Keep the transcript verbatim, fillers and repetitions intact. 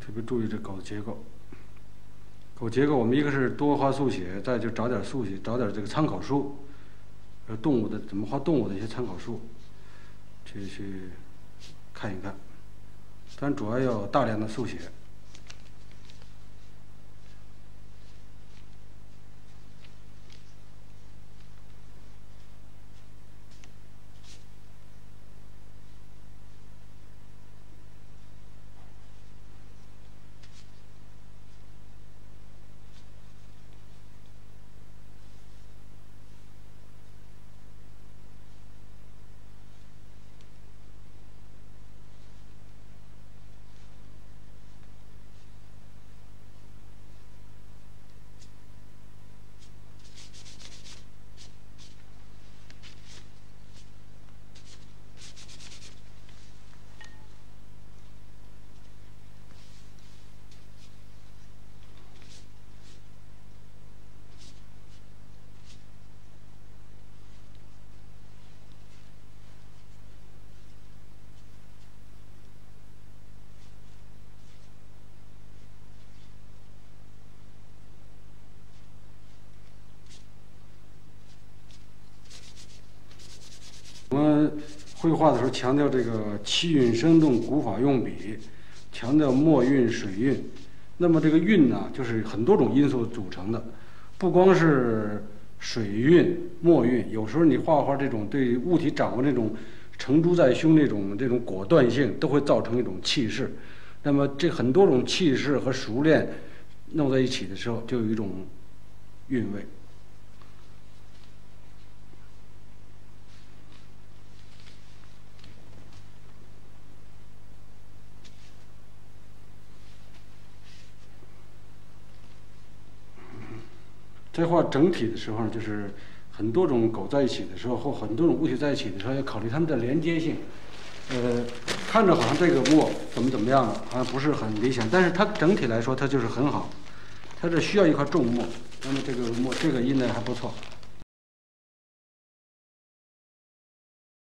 特别注意这狗的结构。狗结构，我们一个是多画速写，再就找点速写，找点这个参考书，呃，动物的怎么画动物的一些参考书，去去看一看。但主要要大量的速写。我们绘画的时候强调这个气韵生动、古法用笔，强调墨韵、水韵。那么这个韵呢，就是很多种因素组成的，不光是水韵、墨韵，有时候你画画这种对物体掌握这种承珠在胸这种这种果断性，都会造成一种气势。那么这很多种气势和熟练弄在一起的时候，就有一种韵味。在画整体的时候，就是很多种狗在一起的时候，或很多种物体在一起的时候，要考虑它们的连接性。呃，看着好像这个墨怎么怎么样了，好像不是很理想，但是它整体来说，它就是很好。它这需要一块重墨，那么这个墨这个印呢还不错。